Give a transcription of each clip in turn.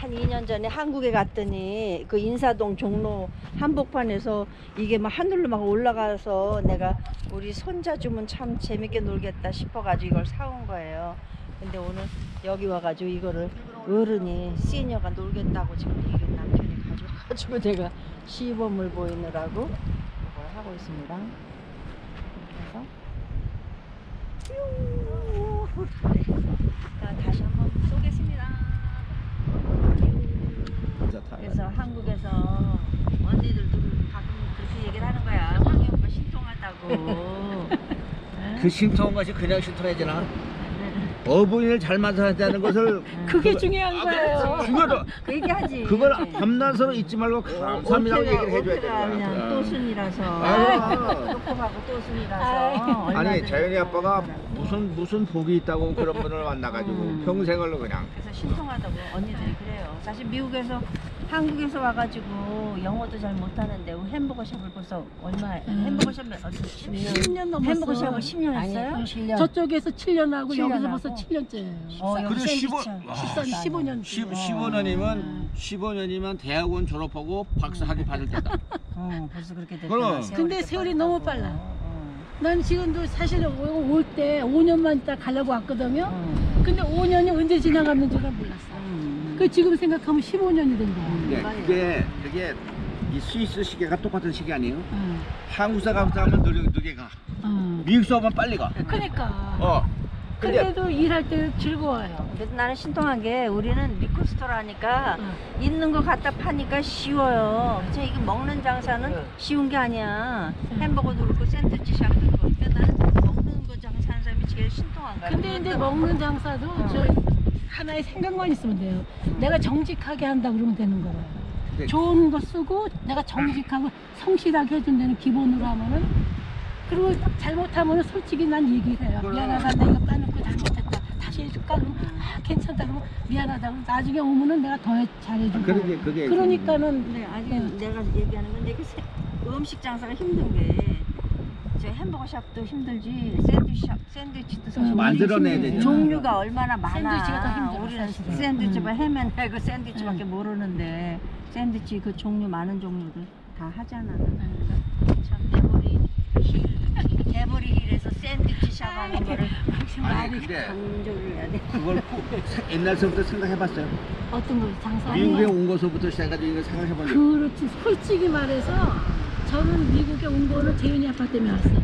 한 2년 전에 한국에 갔더니 그 인사동 종로 한복판에서 이게 막 하늘로 막 올라가서 내가 우리 손자 주면 참 재밌게 놀겠다 싶어가지고 이걸 사온 거예요. 근데 오늘 여기 와가지고 이거를 어른이 시니어가 놀겠다고 지금 이게 남편이 가져와가지고 제가 시범을 보이느라고 이걸 하고 있습니다. 그래서 자, 다시 한번 쏘겠습니다. 그래서 한국에서 언니들도 가끔 그렇게 얘기를 하는 거야. 황희 오빠 신통하다고. 그 신통한 것이 그냥 신통해지나? 어부인을 잘 만나자는 것을 그게 중요한 거예요. 중요하다. 그 얘기하지. 그걸 밤낮으로 잊지 말고 감사합니다고 얘기를 해줘야 돼. 그냥 또순이라서. 아유. 똑똑하고 또순이라서. 아니 자연이 아빠가 무슨 복이 있다고 그런 분을 만나가지고 평생을 그냥. 그래서 신통하다고 언니들이 그래요. 사실 미국에서 한국에서 와가지고 영어도 잘 못하는데 햄버거 샵을 벌써 얼마 햄버거 샵을 10년 넘었어. 햄버거 샵을 10년 했어요? 7년. 저쪽에서 7년 하고 7년 여기서 하고. 벌써 7년째예요. 여기 그래, 15년. 15년이면 대학원 졸업하고 박사 학위 받을 때다. 벌써 그렇게 그럼. 됐구나. 근데 세월이 너무 빨라. 난 지금도 사실 올 때 5년만 있다 가려고 왔거든요. 근데 5년이 언제 지나갔는 줄을 몰랐어. 그 지금 생각하면 15년이 된 거야. 네, 그게 이 스위스 시계가 똑같은 시계 아니에요? 한국사 가면 느게 가. 미국서 오면 빨리 가. 그러니까. 근데도 일할 때 즐거워요. 그래서 나는 신통한 게 우리는 리코스토라니까 있는 거 갖다 파니까 쉬워요. 그쵸? 이게 먹는 장사는 쉬운 게 아니야. 햄버거도 그렇고 샌드위치 샵도 그렇고. 그러니까 나는 먹는 거 장사하는 사람이 제일 신통한 거야. 근데 이제 먹는 장사도 저 하나의 생각만 있으면 돼요. 내가 정직하게 한다 그러면 되는 거예요. 좋은 거 쓰고 내가 정직하고 성실하게 해준다는 기본으로 하면은, 그리고 잘못하면은 솔직히 난 얘기를 해요. 미안하다, 나 이거 까놓고 잘못했다, 다시 해줄까? 그러면 괜찮다 그러면 미안하다, 그러면 나중에 오면은 내가 더 잘해주고. 그러니까는 네, 아직 내가 얘기하는 건 이게 음식 장사가 힘든 게 저 햄버거 샵도 힘들지 샌드위치도 사실 만들어내야 되죠. 종류가 얼마나 많아. 샌드위치가 더 힘들어, 우리는 사실은. 샌드위치만 해면 그 샌드위치밖에 모르는데 샌드위치 그 종류 많은 종류들 다 하잖아. 참 대머리 힐에서 샌드위치 샵 하는 거를 아니 근데 강조를 해야 돼. 그걸 옛날서부터 생각해봤어요. 어떤 거 장사. 미국에 온 것서부터 시작해가지고 이거 생각해본 적. 그렇지. 솔직히 말해서 저는 미국에 온 거는 재윤이 아빠 때문에 왔어요.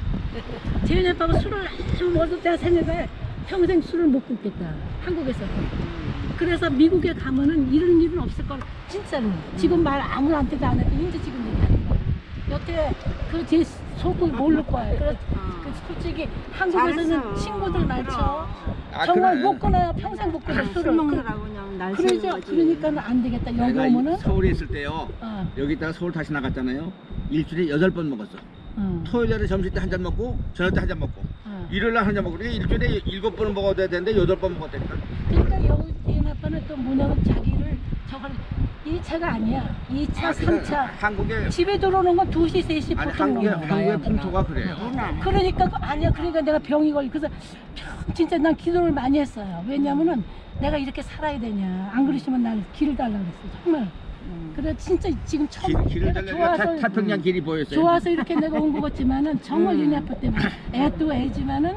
재윤이 아빠가 술을 먹을 때가 생각해 평생 술을 못 끊겠다, 한국에서. 그래서 미국에 가면은 이런 일은 없을 걸, 진짜로. 지금 말 아무한테도 안 했고 이제 지금 얘기하는 거야. 여태 그 제 속을 모를 거야. 그래서 그 솔직히 한국에서는 잘했어. 친구들 많죠. 아, 정말 그래. 못 끊어요. 평생 못 끊어 술 술을. 먹느라고 그냥 날 그러죠. 새는 거지. 그러니까는 안 되겠다. 여기 내가 오면은. 서울에 있을 때요. 여기 있다가 서울 다시 나갔잖아요. 일주일에 8번 먹었어. 토요일에 점심 때 한 잔 먹고 저녁 때 한 잔 먹고 일요일날 한 잔 먹고 일주일에 7번을 먹어야 되는데 8번 먹었다니까. 그러니까 여기 재윤 아빠는 또 뭐냐면 자기를 저걸 1차가 아니야. 2차, 3차. 한국에 집에 들어오는 건 2시, 3시 아니 보통 한국의 풍토가 그래요. 그러니까 아니야. 그러니까 내가 병이 걸리. 그래서 진짜 난 기도를 많이 했어요. 왜냐면은 내가 이렇게 살아야 되냐. 안 그러시면 날 길을 달라고 그랬어. 정말. 그래 진짜 지금 처음 길을 내가 달려니까 태평양 길이 보였어요. 좋아서 이렇게 내가 온 것 같지만은 정말 윤희 아빠 때문에 애도 애지만은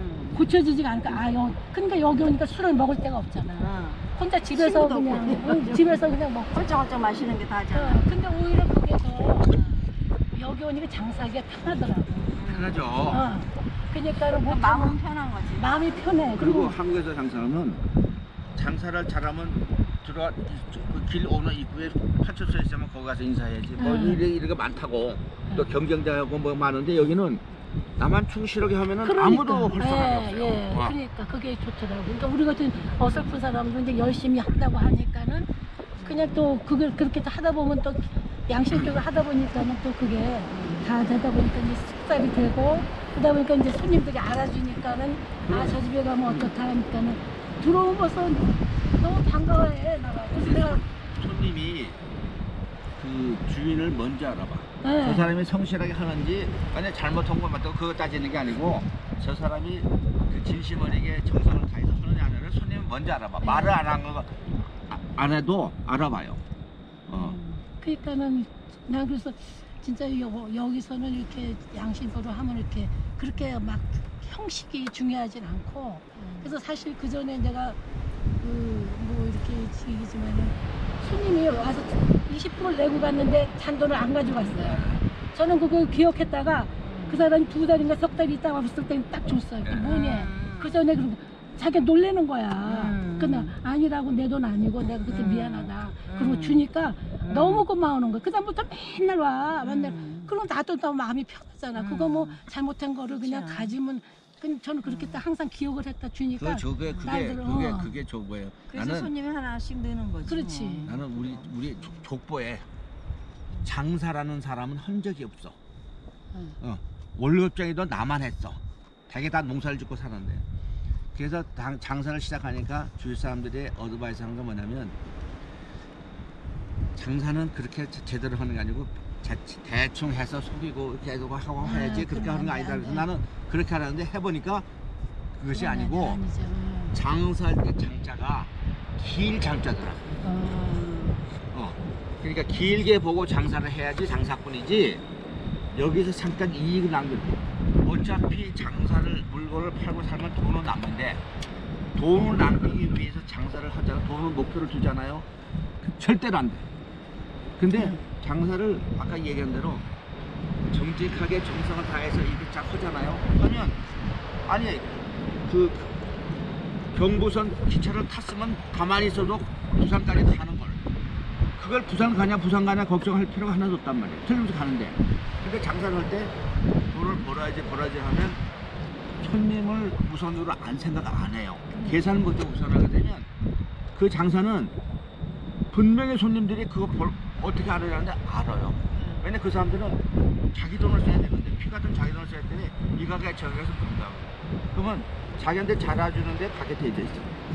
고쳐지지가 않으니까 그러니까 여기 오니까 술을 먹을 데가 없잖아. 혼자 집에서 친구도 그냥 집에서 그냥 먹고. 헐쩍헐쩍 마시는 게 다잖아. 근데 오히려 그게 더 여기 오니까 장사하기가 편하더라고. 편하죠. 그러니까는 뭐 마음은 편한 거지. 마음이 편해. 그리고 한국에서 장사하면 장사를 잘하면 들어와 길 오는 입구에 파출소 있으면 거기 가서 인사해야지. 뭐 이런 게 많다고. 또 경쟁자하고 뭐 많은데 여기는 나만 충실하게 하면은 그러니까. 아무도 할 사람이 없어요. 예. 그러니까 그게 좋더라고. 그러니까 우리 같은 어설픈 사람도 이제 열심히 한다고 하니까는 그냥 또 그걸 그렇게 하다 보면 또 양심적으로 하다 보니까는 또 그게 다 되다 보니까 이제 습관이 되고, 그러다 보니까 이제 손님들이 알아주니까는 저 집에 가면 어떻다 하니까는 들어오면서 너무 반가워해 나가. 그래서 내가 손님이 그 주인을 먼저 알아봐. 네. 저 사람이 성실하게 하는지, 만약 잘못한 거 맞다고 그거 따지는 게 아니고, 저 사람이 그 진심 어리게 정성을 다해서 하느냐 안 하느냐 손님은 먼저 알아봐. 말을 안 한 거 안 해도 알아봐요. 그러니까는 난 그래서 진짜 여기서는 이렇게 양심적으로 하면 이렇게 그렇게 막 형식이 중요하진 않고 그래서 사실 그 전에 내가 뭐 이렇게 얘기지만은 손님이 와서 20%를 내고 갔는데 잔돈을 안 가지고 갔어요. 저는 그걸 기억했다가 그 사람이 2달인가 3달 있다가 왔을 때 딱 줬어요. 그 뭐냐? 그 전에 그러고 자기가 놀래는 거야. 그나 아니라고 내 돈 아니고 내가 그때 미안하다. 그리고 주니까 너무 고마워하는 거야. 그 다음부터 맨날 와. 맨날. 그럼 나도 더 마음이 편하잖아. 그거 뭐 잘못한 거를 그냥 가지면 저는 그렇게 딱 항상 기억을 했다 주니까. 그게 저거예요. 그래서 손님이 하나씩 느는 거지. 그렇지. 뭐. 나는 우리 족보에 장사라는 사람은 한 적이 없어. 월급쟁이도 나만 했어. 되게 다 농사를 짓고 사는데. 그래서 장사를 시작하니까 주위 사람들이 어드바이스 하는 건 뭐냐면 장사는 그렇게 제대로 하는 게 아니고 대충 해서 속이고 계속 하고 해야지 그렇게 하는 거 아니다. 그래서 나는 그렇게 하는데 해보니까 그것이 아니고 장사할 때 장자가 길 장자더라. 그러니까 길게 보고 장사를 해야지 장사꾼이지 여기서 잠깐 이익을 남기고 어차피 장사를 물건을 팔고 살면 돈은 남는데 돈을 남기기 위해서 장사를 하잖아. 돈을 목표를 두잖아요. 절대로 안 돼. 근데 장사를 아까 얘기한 대로 정직하게 정성을 다해서 이렇게 쫙 하잖아요. 하면 아니 그 경부선 기차를 탔으면 가만히 있어도 부산까지 가는 걸 그걸 부산 가냐 걱정할 필요가 하나도 없단 말이에요. 틀리면서 가는데 근데 장사를 할 때 돈을 벌어야지 하면 손님을 우선으로 생각 안 해요. 계산을 못해 우선하게 되면 그 장사는 분명히 손님들이 그거 어떻게 알아야하는데 알아요. 왜냐면 그 사람들은 자기 돈을 써야 되는데 피 같은 자기 돈을 써야 되니 이 가게에 저 가게에서 본다고. 그러면 자기한테 잘해주는데 가게 돼 있어.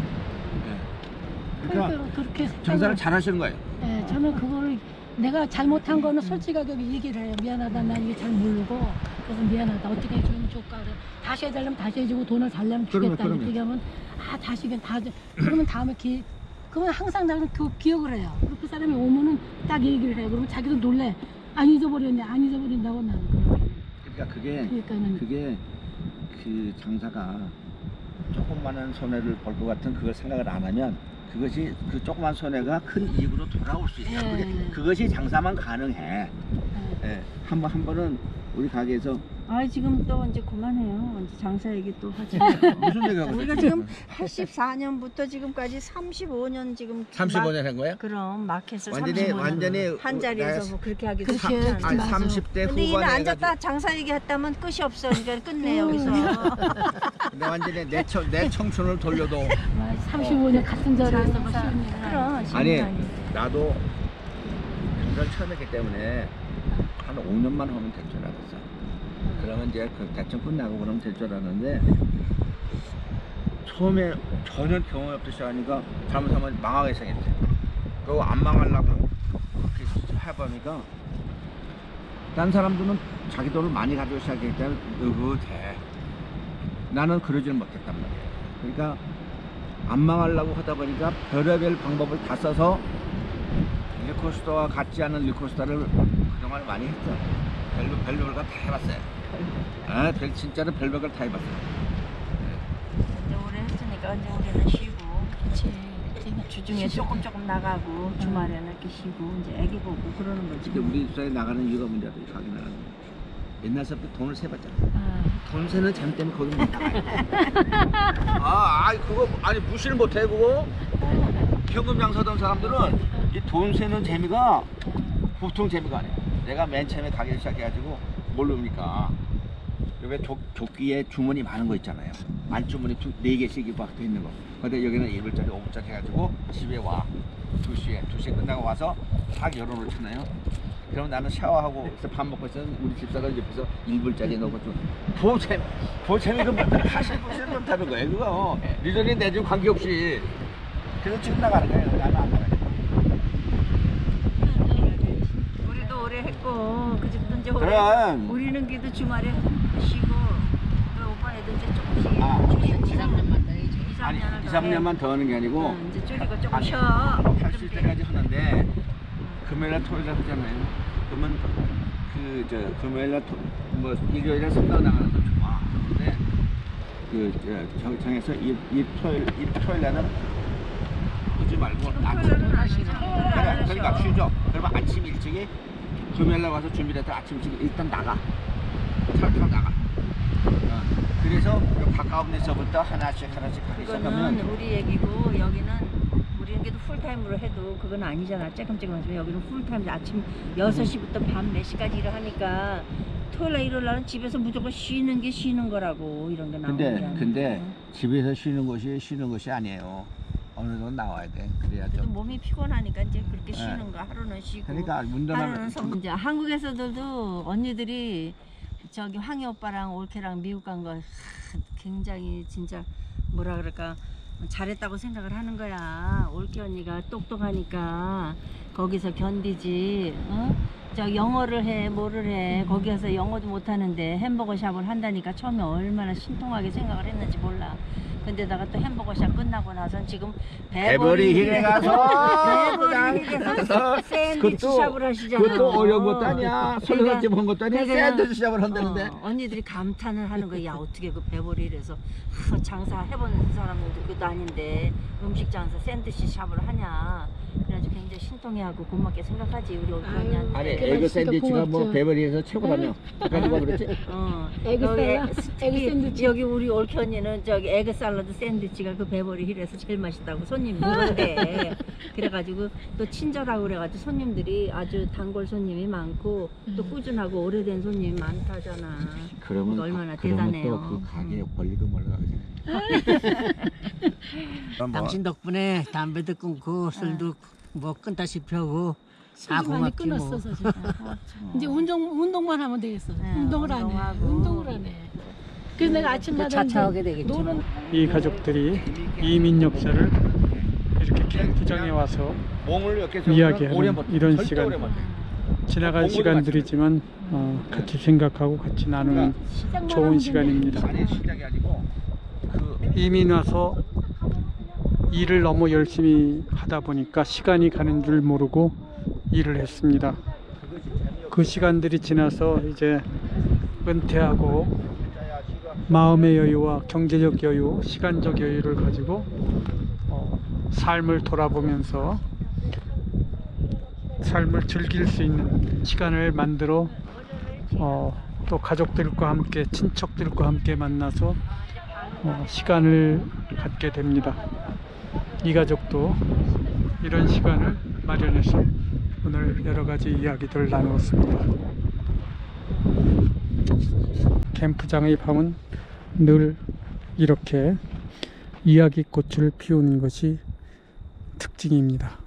그러니까 그렇게 장사를 잘 하시는 거예요. 네, 저는 그거를 내가 잘못한 거는 솔직하게 얘기를 해요. 미안하다, 나 이게 잘 모르고 그래서 미안하다. 어떻게 해주면 좋을까? 그래. 다시 해달라면 다시 해주고 돈을 달라면 주겠다. 그러면. 이렇게 하면 다시 그러면 다음에 그러면 항상 나는 그 기억을 해요. 그리고 그 사람이 오면은 딱 얘기를 해요. 그러면 자기도 놀래. 안 잊어버렸네. 안 잊어버린다고 나는 그래요. 그러니까 그게 그 장사가 조금만한 손해를 볼 것 같은 그걸 생각을 안 하면 그것이 그 조그만 손해가 큰 이익으로 돌아올 수 있어. 그것이 장사만 가능해. 한 번은 우리 가게에서 지금 또 이제 그만해요. 이제 장사 얘기 또 하자. 무슨 얘기하고 우리가 지금 84년부터 지금까지 35년 지금 35년 한 거야? 그럼 마켓을 완전히 한 자리에서 뭐 그렇게 하기도 그렇게 쉽지 않아. 30대 근데 후반에 얘는 앉았다 해가지고 장사 얘기했다면 끝이 없어. 그러니까 끝내 여기서. 근데 완전히 내 청춘을 돌려도 35년 같은 자리에서 뭐 장사. 쉬운 일 그럼 아니 신기하니. 나도 장사를 처음 했기 때문에 한 5년만 하면 될 줄 알았어. 그러면 이제 그 대충 끝나고 그러면 될 줄 알았는데 처음에 전혀 경험이 없듯이 하니까 잘못하면 망하게 생겼대. 그리고 안 망하려고 그렇게 해보니까 딴 사람들은 자기 돈을 많이 가지고 시작했기 때문에 느긋해. 나는 그러지는 못했단 말이에요. 그러니까 안 망하려고 하다 보니까 별의별 방법을 다 써서 리코스터와 같지 않은 리코스터를 그동안 많이 했죠. 별별 다 해봤어요. 진짜로 별별 다 해봤어요. 이제 오래 했으니까 이제 우리는 쉬고. 그렇지. 주중에 조금 나가고 주말에는 이렇게 쉬고 이제 애기 보고 그러는 거지. 근데 우리 집사람이 나가는 이유가 뭔지 알아요? 가게 나가는 거. 옛날서부터 돈을 세봤잖아. 돈 세는 재미 때문에 거기 못 나가요. 그거 무시를 못해 그거. 현금 장사하던 사람들은 이 돈 세는 재미가 보통 재미가 아니야. 내가 맨 처음에 가게 시작해가지고 모르니까 왜 조끼에 주머니 많은 거 있잖아요. 안주머니 4개씩 박혀 있는 거. 근데 여기는 1불짜리 5불짜리 해가지고 집에 와. 2시에 끝나고 와서 딱 열어놓잖아요. 그럼 나는 샤워하고 밥 먹고 있으면 우리 집사가 옆에서 1불짜리 넣고 좀 보채미를 하실 분을 못하는 거예요. 그거 리더니 내준 관계없이 그래서 지금 나가는 거예요. 나는 안 나가요. 우리도 오래 했고 그 집도 이제 그럼. 우리는 그래도 주말에 쉬고 그 오빠네도 이제 조금씩 2, 3년만 더 해야지. 2, 아니 3년을 2, 3년만 더 하는 게 아니고 이제 줄이고 조금 아니, 쉬어. 할 수 있을 때까지 하는데 금요일날 토요일날 하잖아요. 그러면 금요일날 뭐 일요일날 성당 나가는 건 좋아. 근데 정해서 이 토요일날은 하지 말고 토요일은 아시죠? 그러니까 쉬죠. 그러면 아침 일찍이 금요일날 와서 준비해서 아침 일찍 일단 나가. 차 타고 나가. 그래서 가까운 데서부터 하나씩 하기 그거는 시작하면 우리 얘기고 여기는 우리는 그래도 풀타임으로 해도 그건 아니잖아. 쬐끔하지만 여기는 풀타임 아침 6시부터 밤 4시까지 일을 하니까 토요일 일요일 날은 집에서 무조건 쉬는 게 쉬는 거라고 이런 게 나오는 근데 집에서 쉬는 것이 아니에요. 어느 정도 나와야 돼. 그래야 그래도 좀. 몸이 피곤하니까 이제 그렇게 쉬는 거 하루는 쉬고 그러니까 하루는 운동하면 이제 한국에서도 언니들이 저기 황희 오빠랑 올케랑 미국 간 거 굉장히 진짜 뭐라 그럴까 잘했다고 생각을 하는 거야. 올케 언니가 똑똑하니까 거기서 견디지. 어? 저 영어를 해 뭐를 해 거기 가서 영어도 못하는데 햄버거 샵을 한다니까 처음에 얼마나 신통하게 생각을 했는지 몰라. 근데다가 또 햄버거 샵 끝나고 나선 지금 배버리 힐에 가서 배버리 힐에서 샌드위치 샵을 하시잖아. 그것도 어려운 것도 아니야. 설거지 본 것도 아니야. 그러니까 샌드위치 샵을 한다는데. 언니들이 감탄을 하는 거야. 야 어떻게 그 배버리 힐에서 장사 해본 사람들도 그것도 아닌데 음식 장사 샌드위치 샵을 하냐. 그래가지고 굉장히 신통해하고 고맙게 생각하지 우리 언니한테. 아니 그래, 에그 진짜 샌드위치가 뭐 고맙죠. 배버리에서 최고라며. 아까 누가 그랬지? 에그 샐러드, 에그 샌드위치. 여기 우리 올케 언니는 저기 에그 샐러드 샌드위치가 그 배버리 힐에서 제일 맛있다고 손님 누군데 그래가지고 또 친절하고 그래가지고 손님들이 아주 단골 손님이 많고 또 꾸준하고 오래된 손님이 많다잖아. 그러면 얼마나 그러면 대단해요. 또 그 가게 권리금 올라가지. 당신 덕분에 담배도 끊고 술도 뭐 끊다시피 하고 다 술도 많이 고맙지 뭐. 끊었어 진짜. 이제 운동만 하면 되겠어. 운동을 안 해. 운동하고. 운동을 안 해. 그래서 내가 아침마다 차차하게 이제 되겠지. 노는 이 가족들이 이민 역사를 이렇게 캠프장에 와서 몸을 이렇게 오래 이야기하는 못 이런 절대 시간, 오래 못 해. 지나간 공부도 시간들이지만 같이 생각하고 같이 나누는 시작만 좋은 하면 시간입니다. 아니 시작이 아니고 이민 와서 일을 너무 열심히 하다 보니까 시간이 가는 줄 모르고 일을 했습니다. 그 시간들이 지나서 이제 은퇴하고 마음의 여유와 경제적 여유, 시간적 여유를 가지고 삶을 돌아보면서 삶을 즐길 수 있는 시간을 만들어 또 가족들과 함께 친척들과 함께 만나서 시간을 갖게 됩니다. 이 가족도 이런 시간을 마련해서 오늘 여러 가지 이야기들을 나누었습니다. 캠프장의 밤은 늘 이렇게 이야기꽃을 피우는 것이 특징입니다.